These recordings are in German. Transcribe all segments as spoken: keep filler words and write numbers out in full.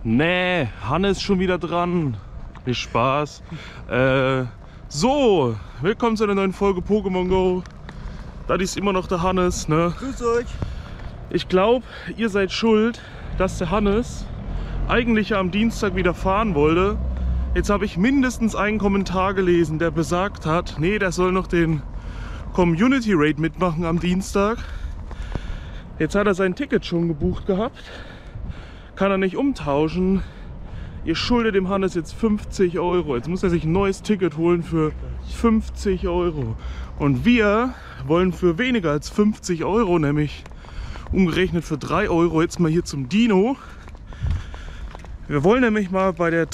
Nee, Hannes schon wieder dran. Viel Spaß. Äh, so, willkommen zu einer neuen Folge Pokémon Go. Das ist immer noch der Hannes, ne? Grüß euch. Ich glaube, ihr seid schuld, dass der Hannes eigentlich ja am Dienstag wieder fahren wollte. Jetzt habe ich mindestens einen Kommentar gelesen, der besagt hat, nee, der soll noch den Community Raid mitmachen am Dienstag. Jetzt hat er sein Ticket schon gebucht gehabt. Kann er nicht umtauschen. Ihr schuldet dem Hannes jetzt fünfzig Euro. Jetzt muss er sich ein neues Ticket holen für fünfzig Euro. Und wir wollen für weniger als fünfzig Euro, nämlich umgerechnet für drei Euro, jetzt mal hier zum Dino. Wir wollen nämlich mal bei der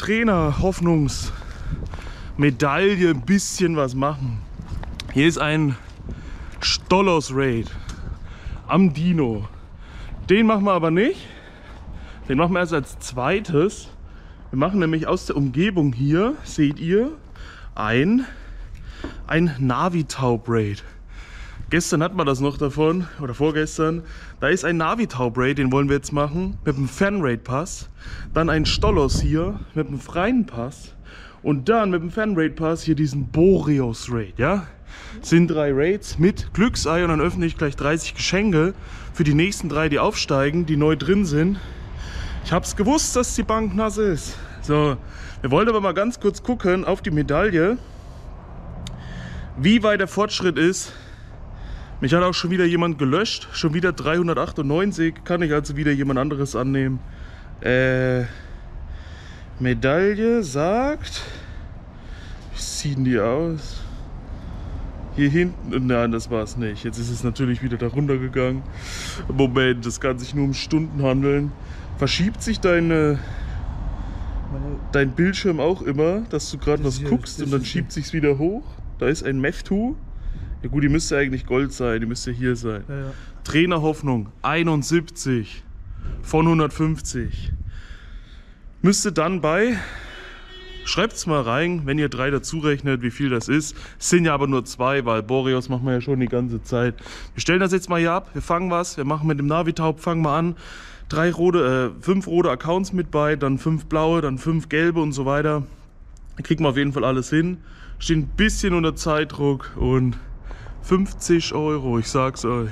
Trainer-Hoffnungs-Medaille ein bisschen was machen. Hier ist ein Stolos-Raid am Dino. Den machen wir aber nicht. Den machen wir erst als zweites. Wir machen nämlich aus der Umgebung hier, seht ihr, ein, ein Navitaub-Raid. Gestern hatten wir das noch davon, oder vorgestern. Da ist ein Navitaub-Raid, den wollen wir jetzt machen, mit einem Fan-Raid-Pass. Dann ein Stolos hier, mit einem freien Pass. Und dann mit dem Fan-Raid-Pass hier diesen Boreos-Raid, ja? Sind drei Raids mit Glücksei und dann öffne ich gleich dreißig Geschenke für die nächsten drei, die aufsteigen, die neu drin sind. Ich hab's gewusst, dass die Bank nass ist. So, wir wollten aber mal ganz kurz gucken auf die Medaille, wie weit der Fortschritt ist. Mich hat auch schon wieder jemand gelöscht, schon wieder dreihundertachtundneunzig, kann ich also wieder jemand anderes annehmen. Äh, Medaille sagt, wie sieht die aus? Hier hinten, nein, das war es nicht. Jetzt ist es natürlich wieder da runtergegangen. Moment, das kann sich nur um Stunden handeln. Verschiebt sich deine, dein Bildschirm auch immer, dass du gerade was guckst und dann schiebt sich's wieder hoch? Da ist ein Meftu. Ja gut, die müsste eigentlich Gold sein, die müsste hier sein. Ja, ja. Trainerhoffnung einundsiebzig von hundertfünfzig. Müsste dann bei, schreibt's mal rein, wenn ihr drei dazu rechnet, wie viel das ist. Es sind ja aber nur zwei, weil Boreos machen wir ja schon die ganze Zeit. Wir stellen das jetzt mal hier ab, wir fangen was, wir machen mit dem Navitaub, fangen wir an. Drei rote, äh, fünf rote Accounts mit bei, dann fünf blaue, dann fünf gelbe und so weiter. Da kriegen wir auf jeden Fall alles hin. Steht ein bisschen unter Zeitdruck und fünfzig Euro, ich sag's euch.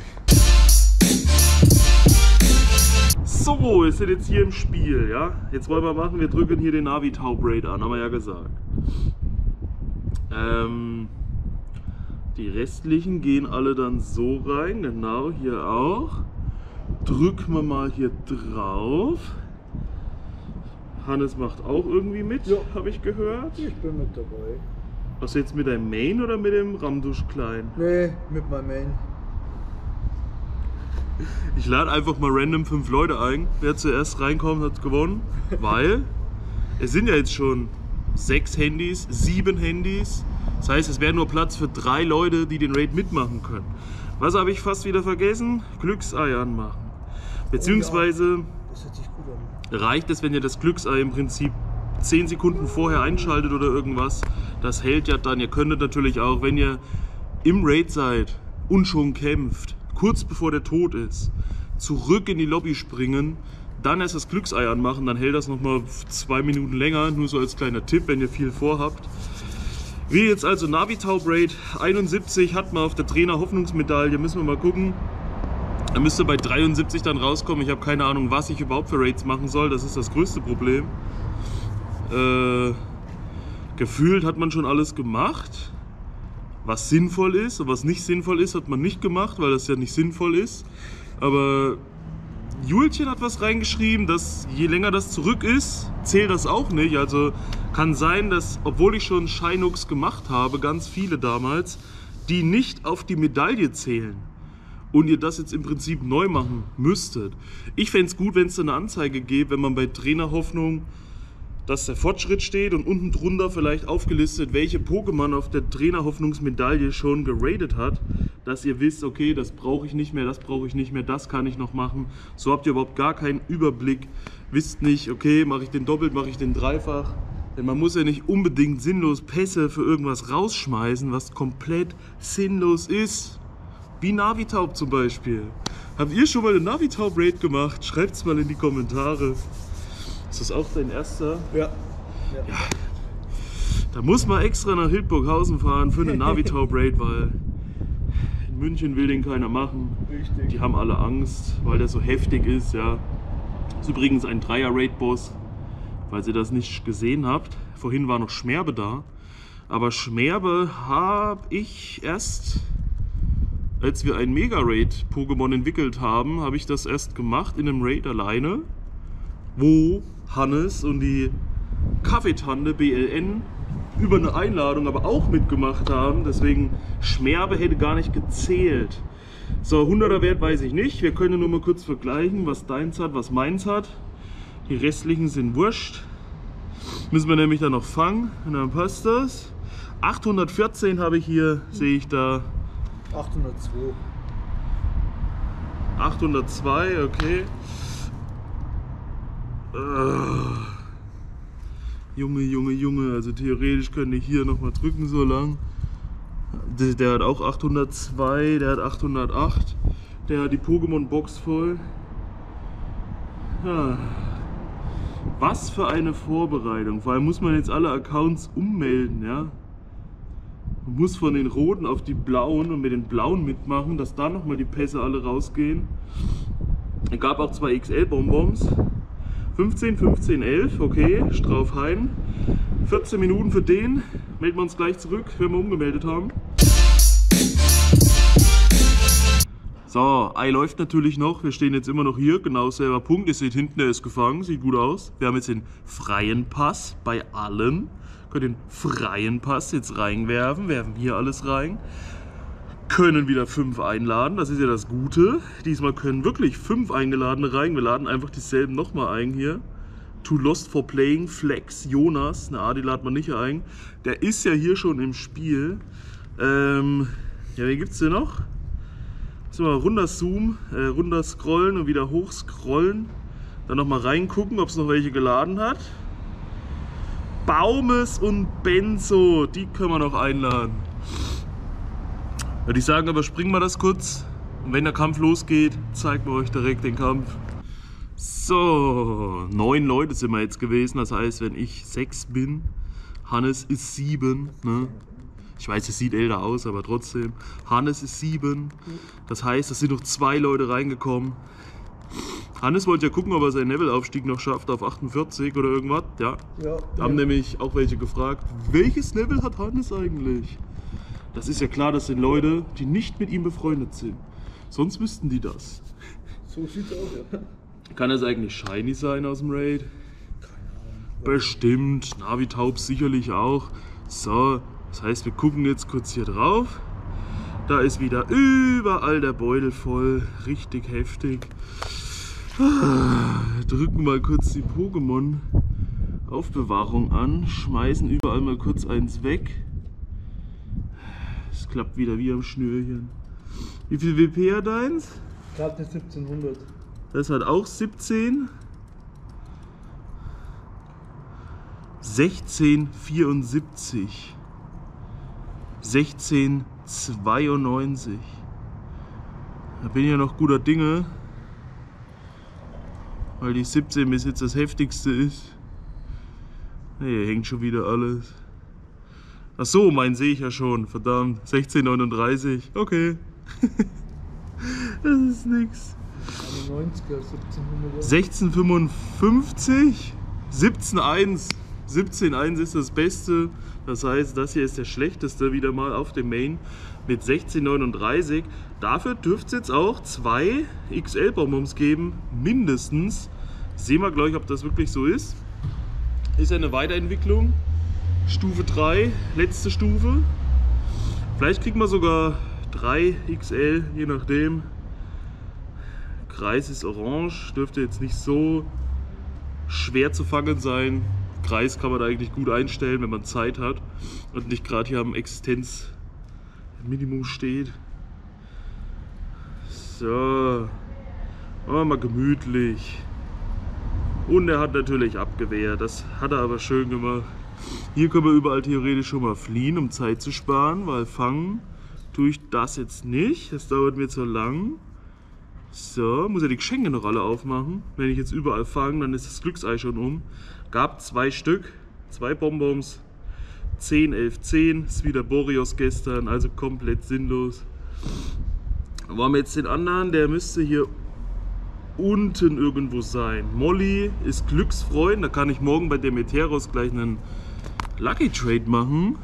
So, wir sind jetzt hier im Spiel, ja. Jetzt wollen wir machen, wir drücken hier den Navitaub-Raid an, haben wir ja gesagt. Ähm, die restlichen gehen alle dann so rein, genau hier auch. Drücken wir mal hier drauf. Hannes macht auch irgendwie mit, ja, habe ich gehört. Ich bin mit dabei. Was jetzt mit deinem Main oder mit dem Ramdusch Klein? Nee, mit meinem Main. Ich lade einfach mal random fünf Leute ein. Wer zuerst reinkommt, hat gewonnen. Weil es sind ja jetzt schon sechs Handys, sieben Handys. Das heißt, es wäre nur Platz für drei Leute, die den Raid mitmachen können. Was habe ich fast wieder vergessen? Glücksei anmachen. Beziehungsweise das hört sich gut an. Reicht es, wenn ihr das Glücksei im Prinzip zehn Sekunden vorher einschaltet oder irgendwas. Das hält ja dann. Ihr könntet natürlich auch, wenn ihr im Raid seid und schon kämpft, kurz bevor der Tod ist, zurück in die Lobby springen, dann erst das Glücksei anmachen, dann hält das nochmal zwei Minuten länger, nur so als kleiner Tipp, wenn ihr viel vorhabt. Wie jetzt also Navitaub Raid einundsiebzig hat man auf der Trainer Hoffnungsmedaille, müssen wir mal gucken. Er müsste bei dreiundsiebzig dann rauskommen. Ich habe keine Ahnung, was ich überhaupt für Raids machen soll, das ist das größte Problem. Äh, gefühlt hat man schon alles gemacht, was sinnvoll ist, und was nicht sinnvoll ist, hat man nicht gemacht, weil das ja nicht sinnvoll ist. Aber Julchen hat was reingeschrieben, dass je länger das zurück ist, zählt das auch nicht. Also kann sein, dass, obwohl ich schon Shinux gemacht habe, ganz viele damals, die nicht auf die Medaille zählen und ihr das jetzt im Prinzip neu machen müsstet. Ich fände es gut, wenn es eine Anzeige gäbe, wenn man bei Trainerhoffnung, dass der Fortschritt steht und unten drunter vielleicht aufgelistet, welche Pokémon auf der Trainerhoffnungsmedaille schon geradet hat, dass ihr wisst, okay, das brauche ich nicht mehr, das brauche ich nicht mehr, das kann ich noch machen. So habt ihr überhaupt gar keinen Überblick, wisst nicht, okay, mache ich den doppelt, mache ich den dreifach. Denn man muss ja nicht unbedingt sinnlos Pässe für irgendwas rausschmeißen, was komplett sinnlos ist. Wie Navitaub zum Beispiel. Habt ihr schon mal eine Navitaub-Raid gemacht? Schreibt es mal in die Kommentare. Ist das auch dein erster? Ja. Ja. Ja. Da muss man extra nach Hildburghausen fahren für eine Navitau-Braid, weil in München will den keiner machen. Richtig. Die haben alle Angst, weil der so heftig ist. Ja. Das ist übrigens ein Dreier-Raid-Boss, falls ihr das nicht gesehen habt. Vorhin war noch Schmerbe da. Aber Schmerbe habe ich erst, als wir ein Mega-Raid-Pokémon entwickelt haben, habe ich das erst gemacht in einem Raid alleine, wo Hannes und die Kaffeetante B L N über eine Einladung aber auch mitgemacht haben. Deswegen Schmerbe hätte gar nicht gezählt. So, hunderter Wert weiß ich nicht. Wir können nur mal kurz vergleichen, was deins hat, was meins hat. Die restlichen sind wurscht. Müssen wir nämlich dann noch fangen und dann passt das. achthundertvierzehn habe ich hier, sehe ich da. achthundertzwei. achthundertzwei, okay. Uh, Junge, Junge, Junge, also theoretisch könnte ich hier nochmal drücken so lang. Der, der hat auch achthundertzwei, der hat achthundertacht, der hat die Pokémon-Box voll. Ja. Was für eine Vorbereitung, vor allem muss man jetzt alle Accounts ummelden, ja. Man muss von den roten auf die blauen und mit den blauen mitmachen, dass da nochmal die Pässe alle rausgehen. Es gab auch zwei X L-Bonbons. fünfzehn, fünfzehn, elf, okay, Straufhain. vierzehn Minuten für den. Melden wir uns gleich zurück, wenn wir umgemeldet haben. So, Ei läuft natürlich noch. Wir stehen jetzt immer noch hier, genau selber Punkt. Ihr seht hinten, der ist gefangen, sieht gut aus. Wir haben jetzt den freien Pass bei allen. Können den freien Pass jetzt reinwerfen, werfen hier alles rein. Können wieder fünf einladen, das ist ja das Gute. Diesmal können wirklich fünf Eingeladene rein. Wir laden einfach dieselben nochmal ein hier. Too Lost for Playing, Flex, Jonas. Na, die laden wir nicht ein. Der ist ja hier schon im Spiel. Ähm, ja, wen gibt's denn noch? Müssen wir mal runter zoomen, äh, runter scrollen und wieder hoch scrollen. Dann nochmal reingucken, ob es noch welche geladen hat. Baumes und Benzo, die können wir noch einladen. Würde ich sagen, aber springen wir das kurz. Und wenn der Kampf losgeht, zeigen wir euch direkt den Kampf. So, neun Leute sind wir jetzt gewesen. Das heißt, wenn ich sechs bin, Hannes ist sieben. Ne? Ich weiß, es sieht älter aus, aber trotzdem. Hannes ist sieben. Das heißt, es sind noch zwei Leute reingekommen. Hannes wollte ja gucken, ob er seinen Levelaufstieg noch schafft auf achtundvierzig oder irgendwas. Ja. Ja. Da haben Ja. nämlich auch welche gefragt, welches Level hat Hannes eigentlich? Das ist ja klar, das sind Leute, die nicht mit ihm befreundet sind. Sonst wüssten die das. So sieht's aus, ja. Kann es eigentlich Shiny sein aus dem Raid? Keine Ahnung. Bestimmt. Navitaub sicherlich auch. So, das heißt, wir gucken jetzt kurz hier drauf. Da ist wieder überall der Beutel voll. Richtig heftig. Drücken mal kurz die Pokémon-Aufbewahrung an. Schmeißen überall mal kurz eins weg. Es klappt wieder wie am Schnürchen. Wie viel W P hat eins? Gerade eine siebzehnhundert. Das hat auch siebzehn. sechzehn vierundsiebzig. sechzehn zweiundneunzig. Da bin ich ja noch guter Dinge. Weil die siebzehn bis jetzt das heftigste ist. Hier hängt schon wieder alles. Ach so, meinen sehe ich ja schon. Verdammt. sechzehn neununddreißig. Okay. Das ist nix. neunziger, siebzehnhundert. sechzehn fünfundfünfzig. siebzehn eins. siebzehn eins ist das Beste. Das heißt, das hier ist der schlechteste wieder mal auf dem Main mit sechzehn neununddreißig. Dafür dürfte es jetzt auch zwei X L-Bonbons geben, mindestens. Sehen wir gleich, ob das wirklich so ist. Ist ja eine Weiterentwicklung. Stufe drei, letzte Stufe. Vielleicht kriegen wir sogar drei X L, je nachdem. Kreis ist orange, dürfte jetzt nicht so schwer zu fangen sein. Kreis kann man da eigentlich gut einstellen, wenn man Zeit hat und nicht gerade hier am Existenzminimum steht. So, machen wir mal gemütlich. Und er hat natürlich abgewehrt, das hat er aber schön gemacht. Hier können wir überall theoretisch schon mal fliehen, um Zeit zu sparen, weil fangen tue ich das jetzt nicht, das dauert mir zu lang. So, muss ja die Geschenke noch alle aufmachen. Wenn ich jetzt überall fange, dann ist das Glücksei schon um. Gab zwei Stück, zwei Bonbons, zehn, elf, zehn. Ist wieder Boreos gestern, also komplett sinnlos. Wo haben wir jetzt den anderen? Der müsste hier unten irgendwo sein. Molly ist Glücksfreund, da kann ich morgen bei Demeteros gleich einen Lucky Trade machen.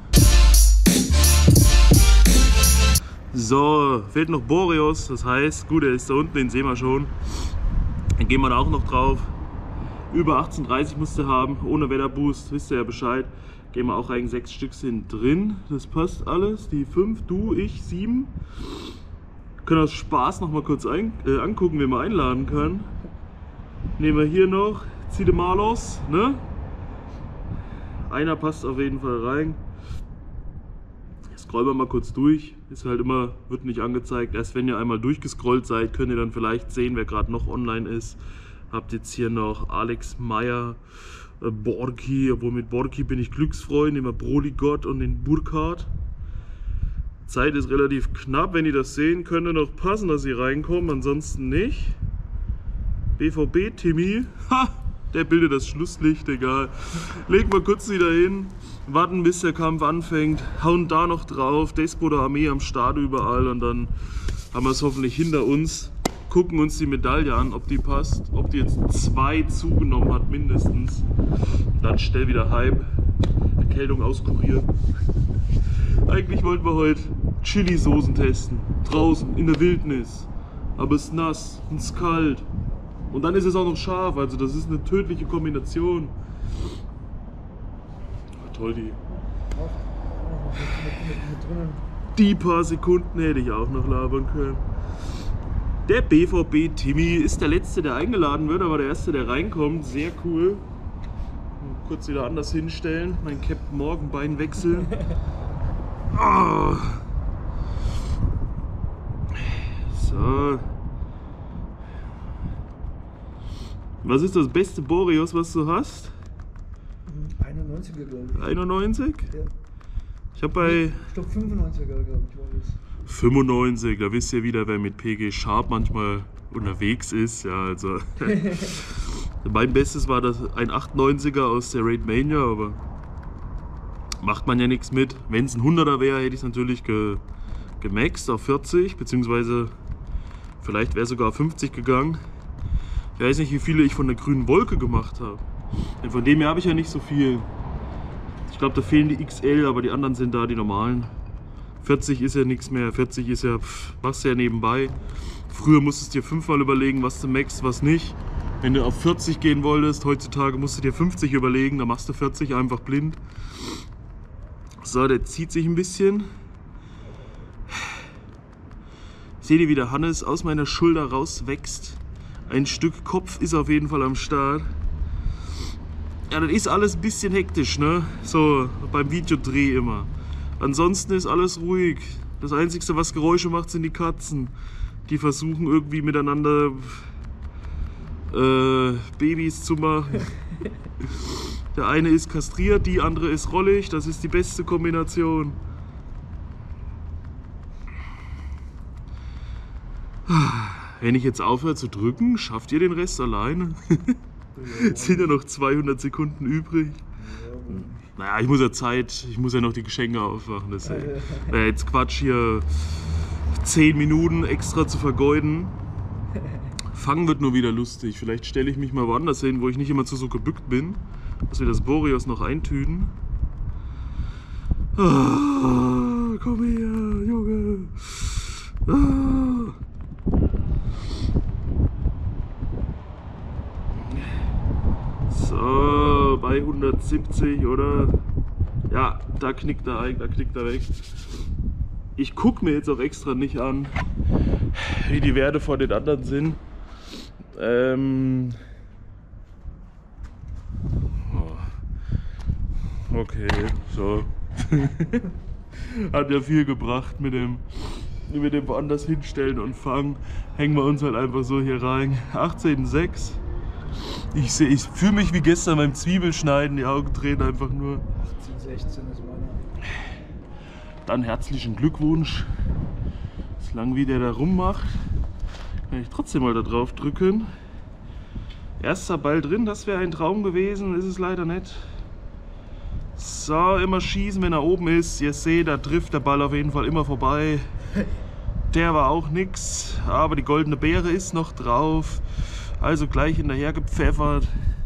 So, fehlt noch Boreos, das heißt, gut, er ist da unten, den sehen wir schon. Dann gehen wir da auch noch drauf. Über achtzehn dreißig musste haben, ohne Wetterboost, wisst ihr ja Bescheid. Gehen wir auch eigentlich sechs Stück sind drin, das passt alles. Die fünf, du, ich, sieben. Können aus Spaß noch mal kurz ein, äh, angucken, wen man einladen kann. Nehmen wir hier noch Zidemalos, ne? Einer passt auf jeden Fall rein. Scrollen wir mal kurz durch, ist halt immer, wird nicht angezeigt. Erst wenn ihr einmal durchgescrollt seid, könnt ihr dann vielleicht sehen, wer gerade noch online ist. Habt jetzt hier noch Alex Meyer, äh, Borki, obwohl mit Borki bin ich Glücksfreund, nehmen wir Brodigott und den Burkhardt. Zeit ist relativ knapp, wenn ihr das sehen, könnte noch passen, dass sie reinkommen, ansonsten nicht. B V B Timmy, ha, der bildet das Schlusslicht, egal. Legen wir kurz wieder hin. Warten bis der Kampf anfängt, hauen da noch drauf, Despot Armee am Start überall und dann haben wir es hoffentlich hinter uns. Gucken uns die Medaille an, ob die passt, ob die jetzt zwei zugenommen hat mindestens. Dann schnell wieder Hype, Erkältung auskurieren. Eigentlich wollten wir heute Chili-Soßen testen, draußen in der Wildnis, aber es ist nass und es ist kalt und dann ist es auch noch scharf, also das ist eine tödliche Kombination. Toll, die. Die paar Sekunden hätte ich auch noch labern können. Der B V B Timmy ist der letzte, der eingeladen wird, aber der erste, der reinkommt. Sehr cool. Kurz wieder anders hinstellen, mein Captain Morgenbein wechseln. Oh. So. Was ist das beste Boreos, was du hast? einundneunziger, glaube ich. einundneunzig? Ja. Ich habe bei. Ich glaube fünfundneunziger, glaube ich, war das. fünfundneunzig, da wisst ihr wieder, wer mit P G Sharp manchmal unterwegs ist. Ja, also. Mein Bestes war das ein achtundneunziger aus der Raid Mania, aber macht man ja nichts mit. Wenn es ein hunderter wäre, hätte ich es natürlich ge, gemaxt auf vierzig, beziehungsweise vielleicht wäre sogar auf fünfzig gegangen. Ich weiß nicht, wie viele ich von der grünen Wolke gemacht habe. Denn von dem her habe ich ja nicht so viel. Ich glaube, da fehlen die X L, aber die anderen sind da, die normalen. vierzig ist ja nichts mehr, vierzig ist ja, pff, machst du ja nebenbei. Früher musstest du dir fünfmal überlegen, was du maxst, was nicht. Wenn du auf vierzig gehen wolltest, heutzutage musst du dir fünfzig überlegen, dann machst du vierzig einfach blind. So, der zieht sich ein bisschen. Seht ihr, wie der Hannes aus meiner Schulter rauswächst? Ein Stück Kopf ist auf jeden Fall am Start. Ja, das ist alles ein bisschen hektisch, ne? So beim Videodreh immer. Ansonsten ist alles ruhig. Das Einzige, was Geräusche macht, sind die Katzen. Die versuchen irgendwie miteinander äh, Babys zu machen. Der eine ist kastriert, die andere ist rollig. Das ist die beste Kombination. Wenn ich jetzt aufhöre zu drücken, schafft ihr den Rest alleine? Es sind ja noch zweihundert Sekunden übrig. Naja, ich muss ja Zeit, ich muss ja noch die Geschenke aufmachen. Das wäre jetzt Quatsch, hier zehn Minuten extra zu vergeuden. Fangen wird nur wieder lustig. Vielleicht stelle ich mich mal woanders hin, wo ich nicht immer zu so gebückt bin, dass wir das Boreos noch eintüten. Ah, komm her, Junge. Ah. So, bei hundertsiebzig, oder? Ja, da knickt er ein, da knickt er weg. Ich gucke mir jetzt auch extra nicht an, wie die Werte vor den anderen sind. Ähm oh. Okay, so. Hat ja viel gebracht mit dem, mit dem woanders hinstellen und fangen. Hängen wir uns halt einfach so hier rein. achtzehn Komma sechs. Ich, seh, ich fühle mich wie gestern beim Zwiebelschneiden, die Augen drehen einfach nur. achtzehn Komma sechzehn ist meiner. Dann herzlichen Glückwunsch, solange wie der da rummacht. Wenn ich trotzdem mal da drauf drücken. Erster Ball drin, das wäre ein Traum gewesen, ist es leider nicht. So, immer schießen, wenn er oben ist. Ihr seht, da trifft der Ball auf jeden Fall immer vorbei. Der war auch nix, aber die goldene Beere ist noch drauf. Also gleich hinterher gepfeffert.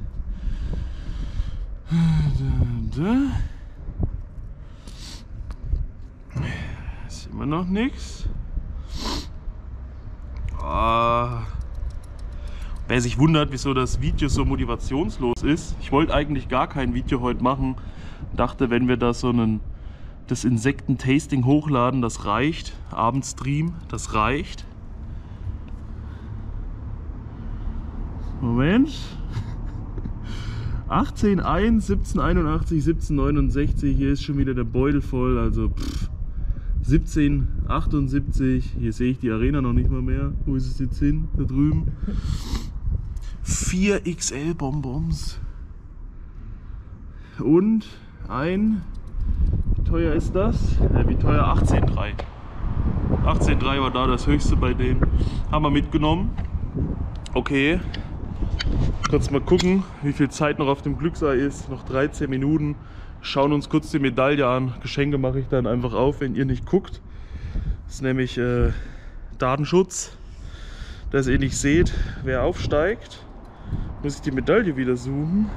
Ist immer noch nichts. Oh. Wer sich wundert, wieso das Video so motivationslos ist, ich wollte eigentlich gar kein Video heute machen. Dachte, wenn wir da so einen, das Insekten-Tasting hochladen, das reicht. Abendstream, das reicht. Moment. achtzehn eins, siebzehn einundachtzig, siebzehn neunundsechzig. Hier ist schon wieder der Beutel voll. Also pff, siebzehn achtundsiebzig. Hier sehe ich die Arena noch nicht mal mehr. Wo ist es jetzt hin? Da drüben. vier X L Bonbons. Und ein, wie teuer ist das? Ja, wie teuer? achtzehn Komma drei. achtzehn Komma drei war da das höchste bei denen. Haben wir mitgenommen. Okay. Kurz mal gucken, wie viel Zeit noch auf dem Glücksei ist. Noch dreizehn Minuten. Schauen uns kurz die Medaille an. Geschenke mache ich dann einfach auf, wenn ihr nicht guckt. Das ist nämlich äh, Datenschutz. Dass ihr nicht seht, wer aufsteigt. Muss ich die Medaille wieder suchen.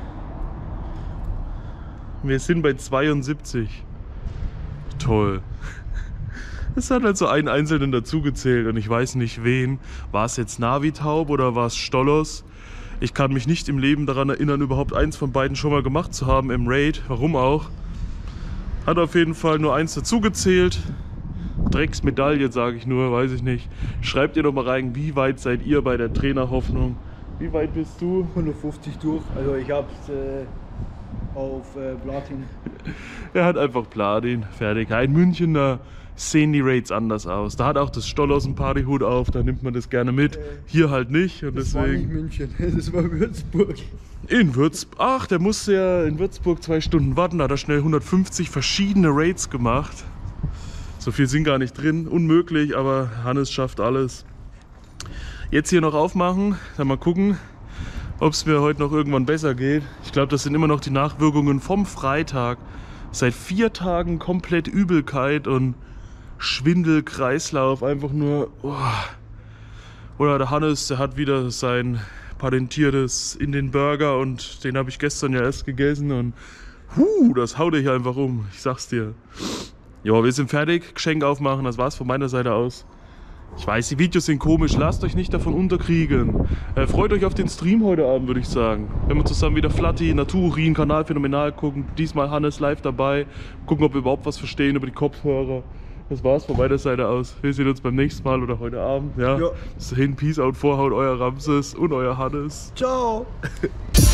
Wir sind bei zweiundsiebzig. Toll. Es hat halt so einen Einzelnen dazugezählt und ich weiß nicht wen. War es jetzt Navitaub oder war es Stollos? Ich kann mich nicht im Leben daran erinnern, überhaupt eins von beiden schon mal gemacht zu haben im Raid. Warum auch? Hat auf jeden Fall nur eins dazugezählt. Drecksmedaille, sage ich nur, weiß ich nicht. Schreibt ihr doch mal rein, wie weit seid ihr bei der Trainerhoffnung? Wie weit bist du? hundertfünfzig durch. Also ich hab's äh, auf äh, Platin. Er hat einfach Platin, fertig. In München, da sehen die Raids anders aus. Da hat auch das Stollos einen Partyhut auf, da nimmt man das gerne mit. Äh, Hier halt nicht. Und das deswegen... war nicht München, das war Würzburg. In Würzburg. Ach, der musste ja in Würzburg zwei Stunden warten. Da hat er schnell hundertfünfzig verschiedene Raids gemacht. So viel sind gar nicht drin. Unmöglich, aber Hannes schafft alles. Jetzt hier noch aufmachen, dann mal gucken, ob es mir heute noch irgendwann besser geht. Ich glaube, das sind immer noch die Nachwirkungen vom Freitag. Seit vier Tagen komplett Übelkeit und Schwindel, Kreislauf, einfach nur... Oh. Oder der Hannes, der hat wieder sein patentiertes in den Burger und den habe ich gestern ja erst gegessen und huh, das haut dich einfach um, ich sag's dir. Ja, wir sind fertig, Geschenk aufmachen, das war's von meiner Seite aus. Ich weiß, die Videos sind komisch, lasst euch nicht davon unterkriegen. Äh, freut euch auf den Stream heute Abend, würde ich sagen. Wenn wir zusammen wieder Flatti, Naturin, Kanal Phänomenal gucken. Diesmal Hannes live dabei. Gucken, ob wir überhaupt was verstehen über die Kopfhörer. Das war's von meiner Seite aus. Wir sehen uns beim nächsten Mal oder heute Abend. Ja. Ja. Bis dahin, Peace out, Vorhaut, euer Ramses und euer Hannes. Ciao!